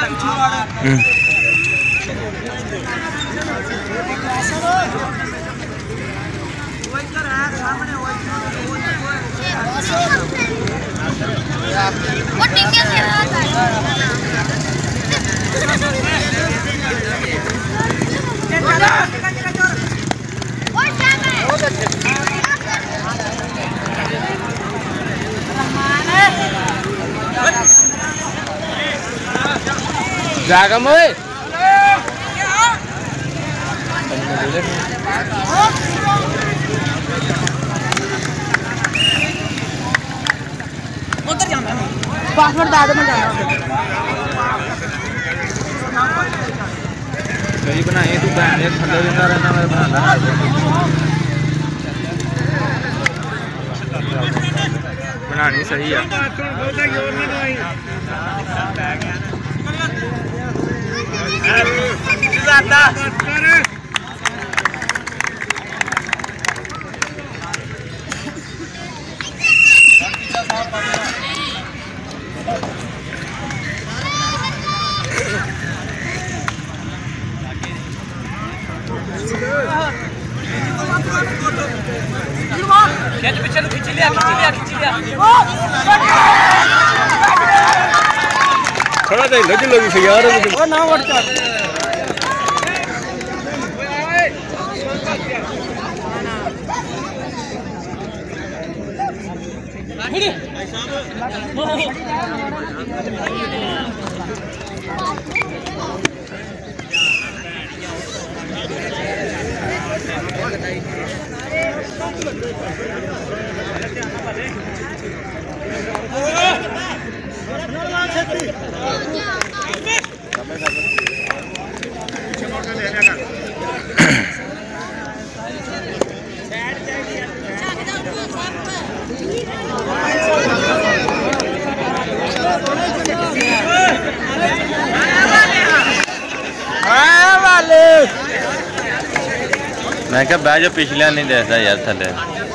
जागा मोए उधर जाना है पासवर्ड दाद में जाना सही बनाए तू बैठने थल्ले जिंदा रहना मैं बनाना बनानी सही है खींच लिया थोड़ा देर लगी लगी से यार वो ना वड़ता मैं क्या बह जो पिछले नहीं देखता यार थले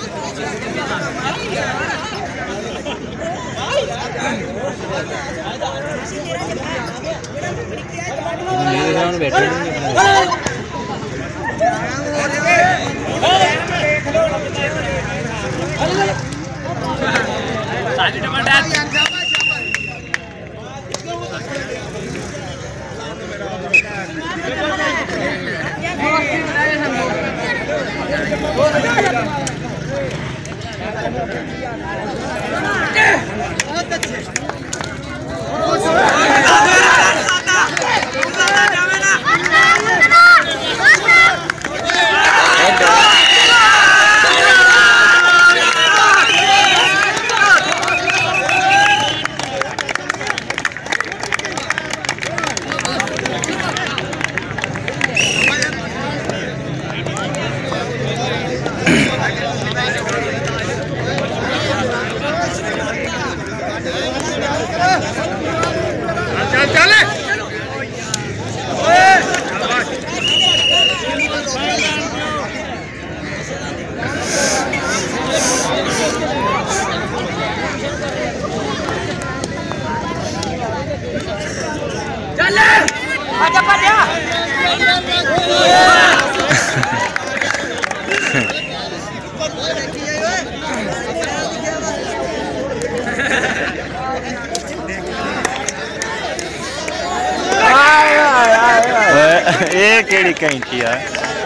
ये केड़ी कैंची है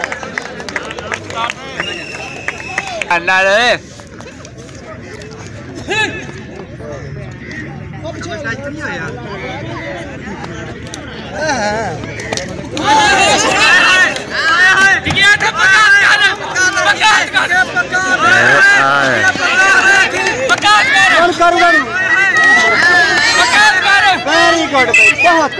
अन्ना रे वेरी गुड बहुत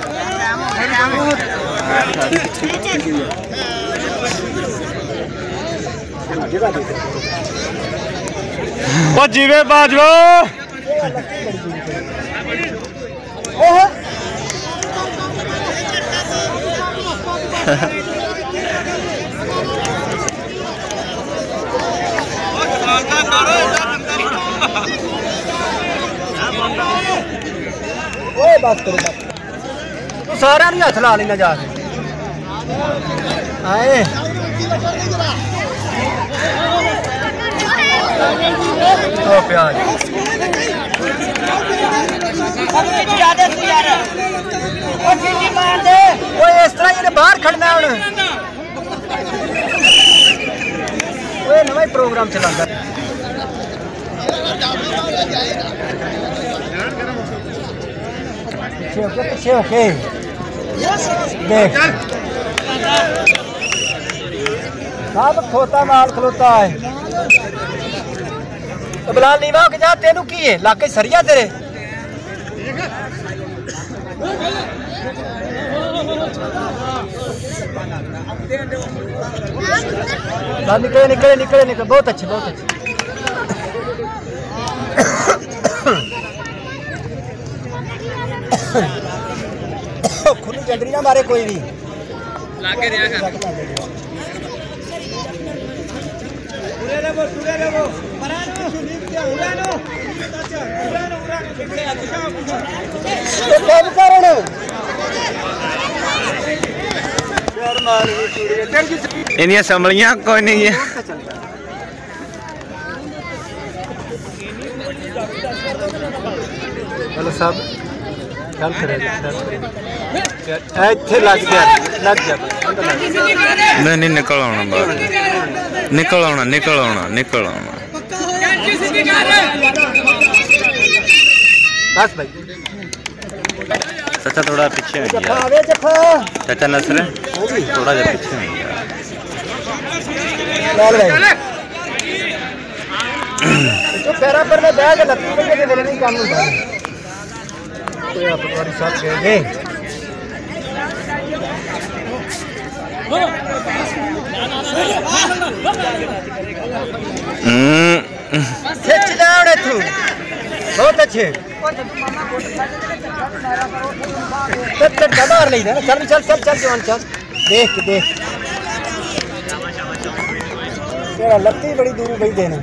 ओ जीवे बाजवा बात करो सारा नहीं हथ ला लेना जा आए ओ प्याज इस तरह बाहर खड़ना हूं नवा ही प्रोग्राम चला पीछे होके देख सब खोता माल खलोता है बिलाल नीवा होके जा तेनू की है लाके सरिया तेरे निकले निकले निकले निकले बहुत अच्छे बहुत अच्छे खुली चंदरी ना मारे कोई भी लाके दिया कर इनिया संभलियां कोई नहीं है हेलो सब चल फिर ਇੱਥੇ ਲੱਗ ਗਿਆ नहीं निकल आना बाहर निकल आना निकल आना निकल आना बस भाई चाचा थोड़ा पीछे हो गया चाचा नसर थोड़ा जा पीछे हो गया तो पैरा पर में बैग लत्ती में के मेरे नहीं काम होता कोई आप पटवारी साहब कहेंगे खिंच ले तू बहुत अच्छे मार नहीं चल चल चल चल जवान चल देख देख तेरा लत्ती बड़ी दूर गई देने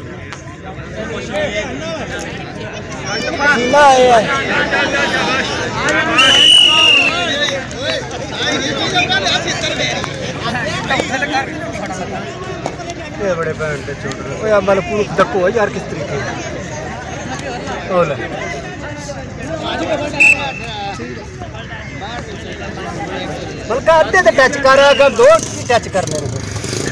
पसीना आया ये बड़े पैंट पे छोड़ रहे ओए अब पूरा धक्को है यार किस तरीके ओले बल्कि आधे तो टच कर रहा अगर दो टच कर मेरे को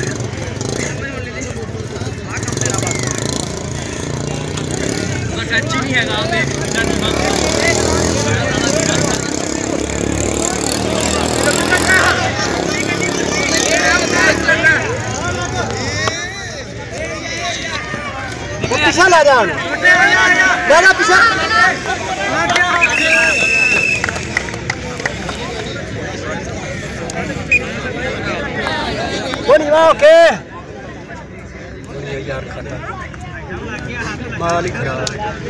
पीछा ला जा पीछा वो नहीं ओके यार खाता माल ही खराब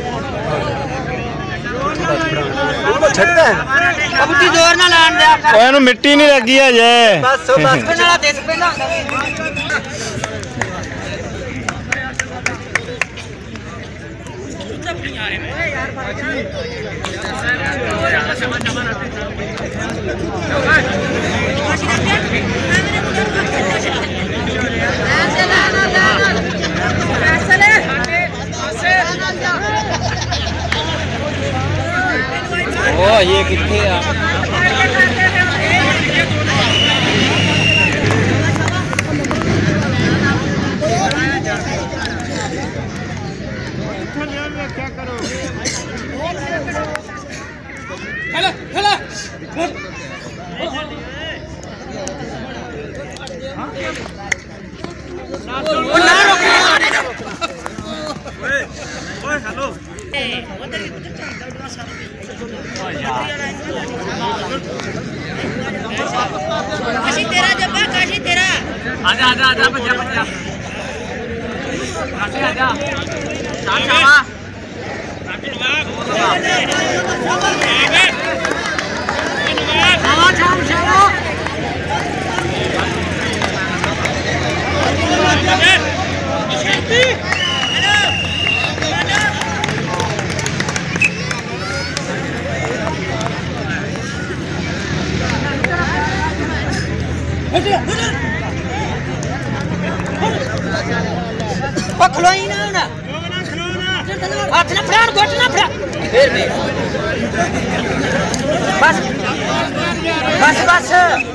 छटता है अब की जोर ना लान दे ओए मिट्टी नहीं लगी है जे बस बस नाला देख पे ना ओ ये कितने आ क्या करो काशी तेरा जब्बा काशी तेरा आजा आजा आजा बच्चा बच्चा काशी आजा शामा बस बस बस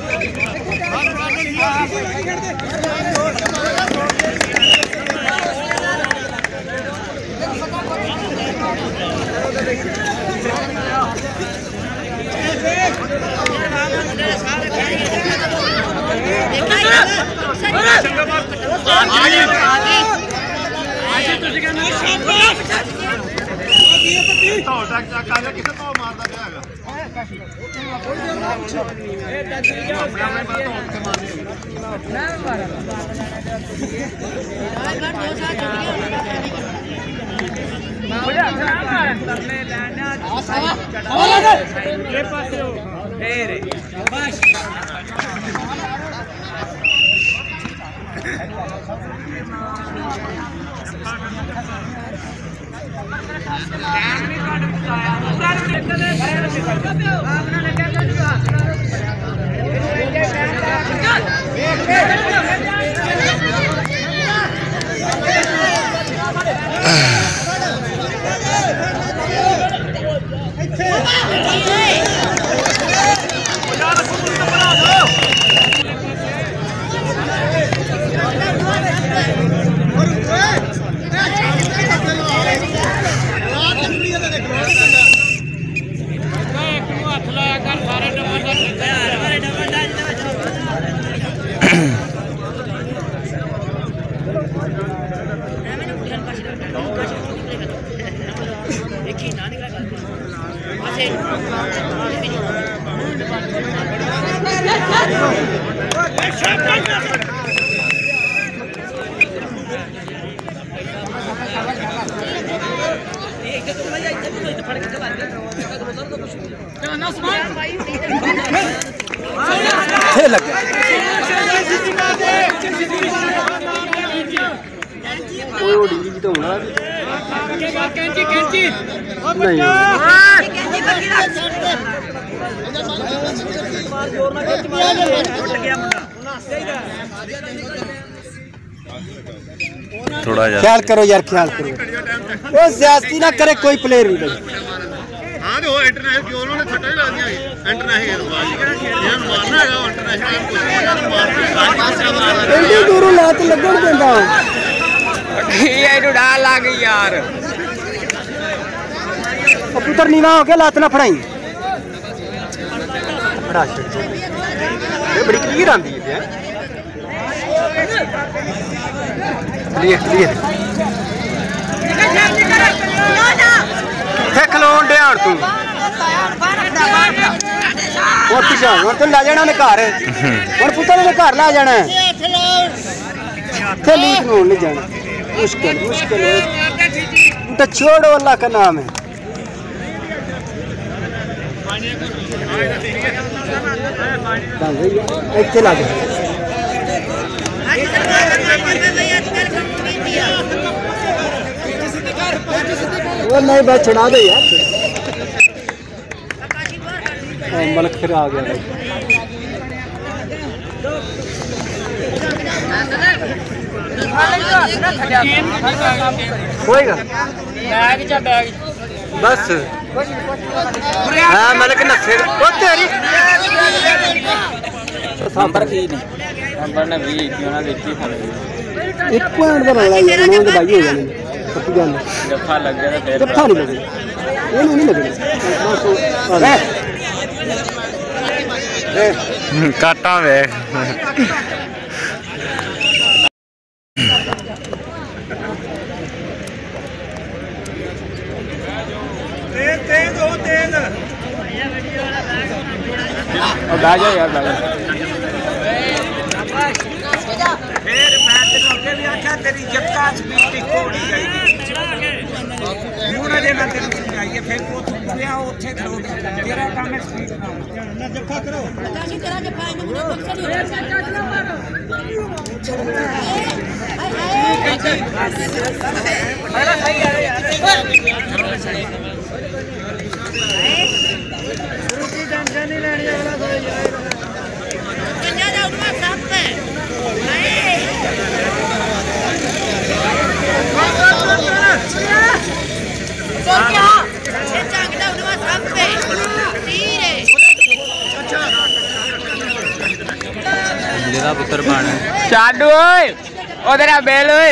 थोड़ा जा ख्याल करो यार, ख्याल करो, वो ज्यादती ना करे कोई प्लेयर भी भाई। हाँ तो इंटरनेशनल क्यों उन्होंने छट्टा ही ला दिया इंटरनेशनल मारना है इंटरनेशनल एडी दूरों लात लगन देंदा ये डा लग यार पुत्र नीवा हो के लात ना फड़ाई फड़ा छड़ ये बड़ी क्लियर आंदी है क्लियर क्लियर थे खलोन दे और तू और पिछा और तो ला जाना ने घर और पुत्र ने घर ला जाना थे लीक नो नहीं जाना मुश्किल मुश्किल है तो छोड़ो अल्लाह का नाम है ਇੱਥੇ ਲਾ ਦੇ ਉਹ ਨਹੀਂ ਬੈ ਛੜਾ ਦੇ ਯਾਰ ਮਲਕ ਫਿਰ ਆ ਗਿਆ ਹੋਏਗਾ बैग चा बैग बस हाँ मलक नस्से ओ तेरी नंबर की नहीं नंबर ने 20 क्यों ना देखी था एक पॉइंट पर लगा यार उन्होंने तो भाई हो जाने पक्की गल जफा लग गया तो फिर जफा नहीं लगे ये नहीं लगे काटा वे बैठ जा यार बैठ फिर मैं तेरे अगे भी आख्या तेरी जत्ता स्पीड कोड़ी गई मुंह दे ना तेरे समझाइए फिर वो तू गया ओथे खड़ो तेरा काम है स्पीड ना जफ्फा करो बतासी तेरा जफ्फा है मुझे बक्सा नहीं मेरा सही है यार रुकी टेंशन नहीं लेनी अगला तो जाएगा कन्या जा उठवा साथ पे तो क्या ये चांगड़ा उठवा दा पुत्र पाने शाडू ओए उधर आ बेल ओए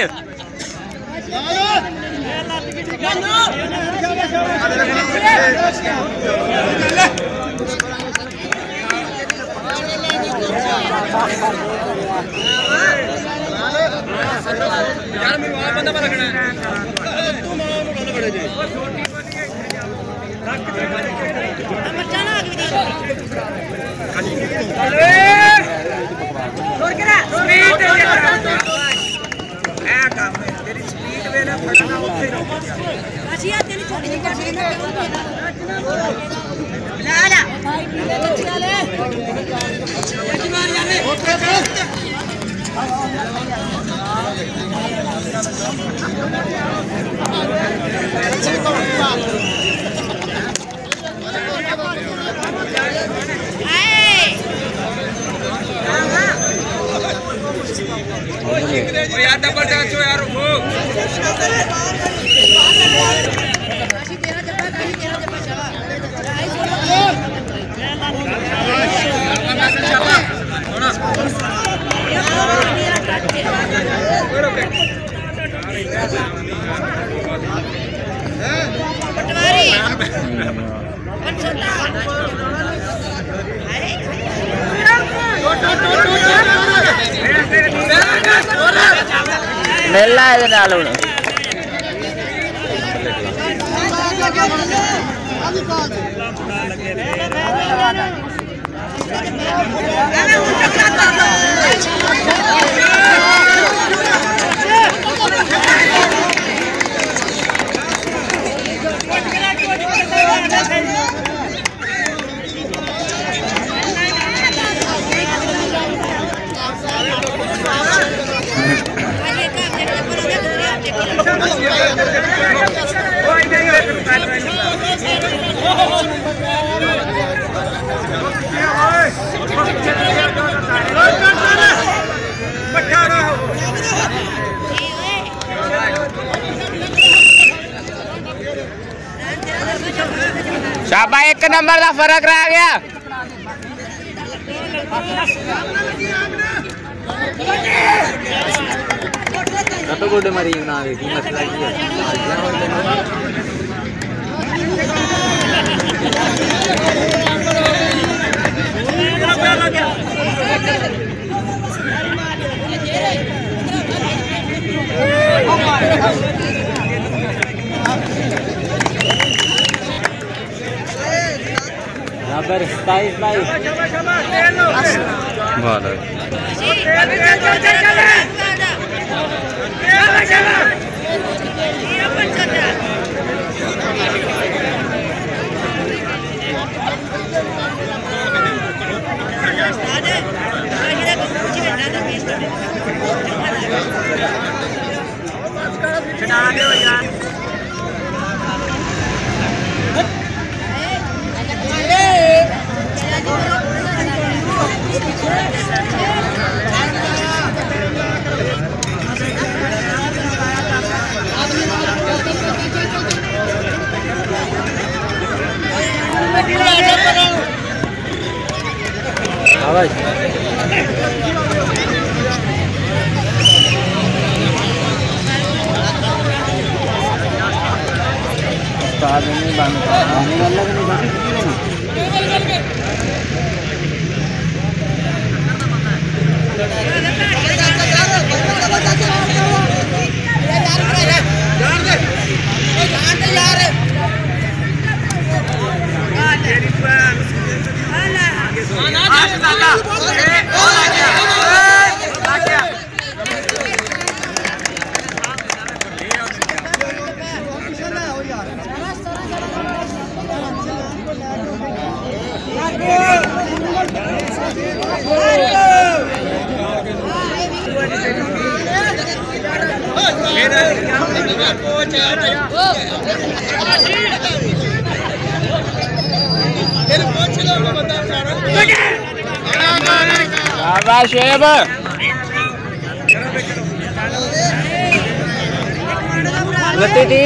यार मेरे वहां बंदा पर लगना है तू ना उन्होंने बड़े जे तेरी स्पीड वे ना फटना उत्थे रहो अच्छी है तेरी छोटी सी गाड़ी ना ला ला भाई पीले बच्चा ले एक मार यार ओके यार डबल डांस हो यार वो तेरा जब्बा मेला है नाल हुन शाबा एक नंबर का फर्क रह गया तो गोडे मारी ना आगे की मसला की नंबर 27 भाई बहुत शोएब गति थी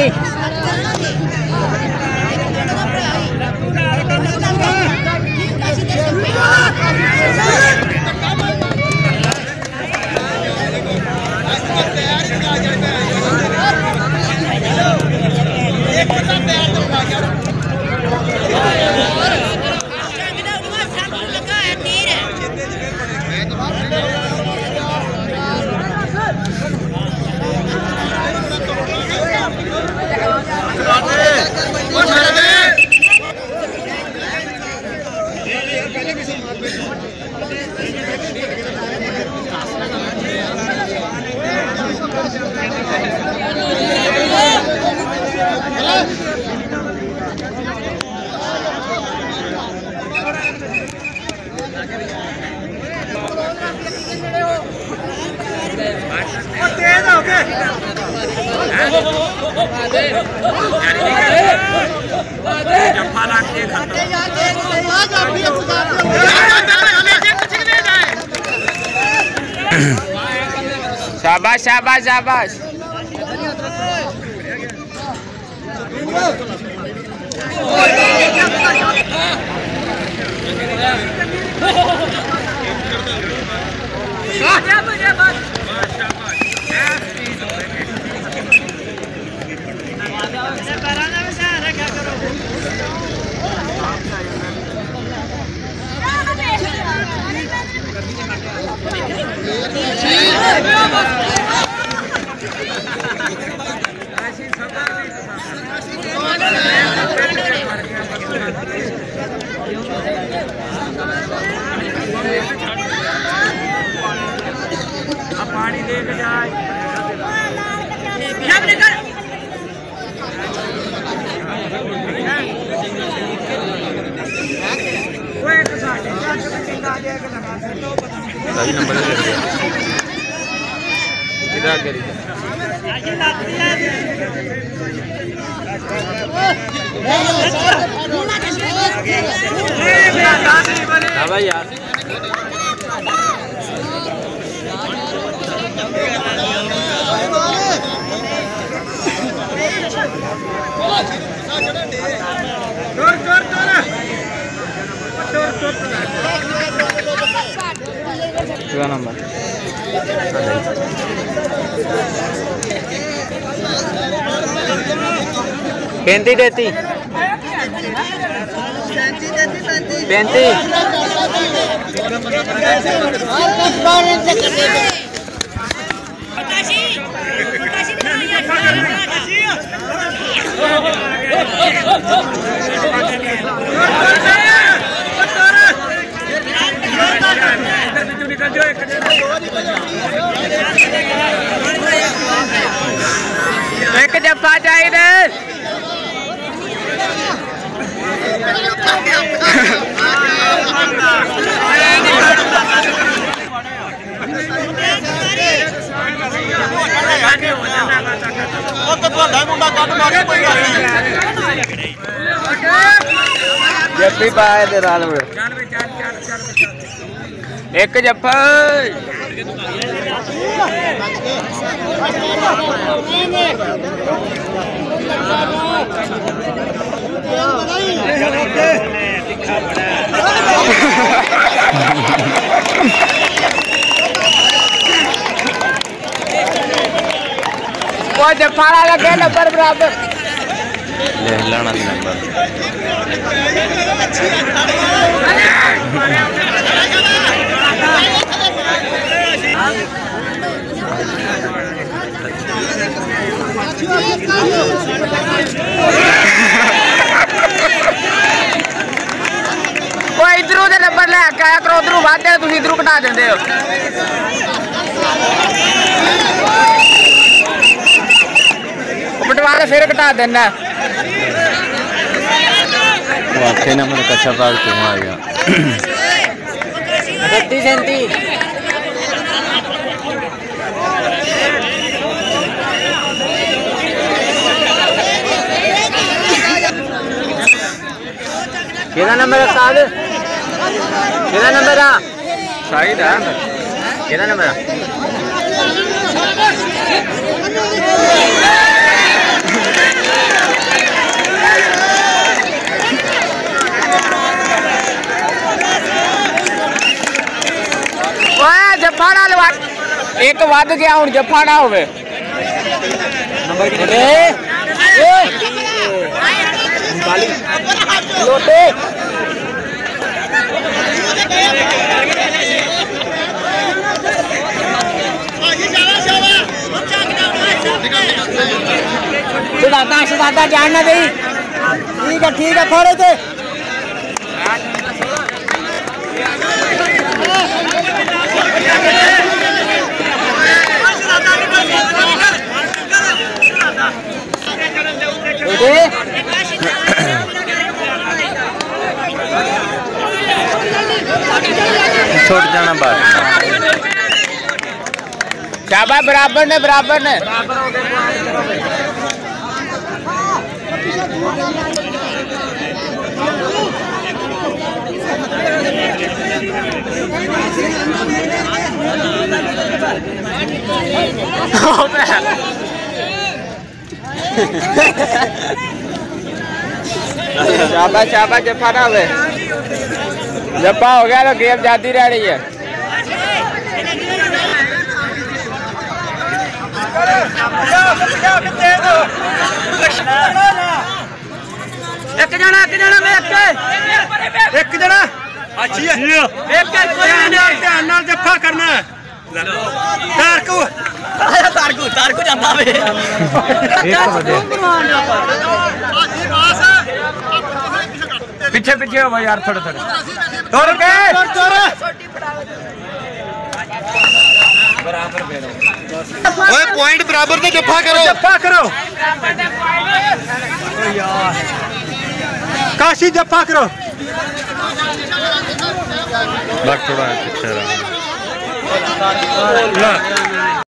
जप्पा लाग के शाबाश शाबाश शाबाश पानी दे के जाए सही नंबर ले लिया इधर आगे हाँ भाई यार क्या नंबर 35 एक जप्पा चाहिए जप्पी पाए दे राल में एक जप्पा वो जफाड़ा लगे नंबर बराबर ले लाना नंबर वो इधरों दे नंबर लेके आया करो उधरों वादे तुम इधरों घटा देंदे हो बटवा के फिर घटा देना वो आखे नंबर कच्चा पाग क्यों आ गया 37 केदा नंबर है साद केदा नंबर है शाहिद है केदा नंबर है ओए जफाड़ा लवा एक वध गया हुन जफाड़ा होवे नंबर कितने ए लोटे सुधाता जान ना दे ठीक है थोड़े से छोड़ जाना बात शाबाश बराबर ने शाबाश शाबाश जफा ना हुए जफा हो गया तो गेम जाती रह रही है एक जना मैं एक जना अच्छी है एक ध्यान नाल जफा करना है तारकू जाता वे पीछे पीछे हो भाई यार थोड़े थोड़े तोड़ के ओए पॉइंट बराबर से जफा करो काशी जफा करो थोड़ा पीछे रहा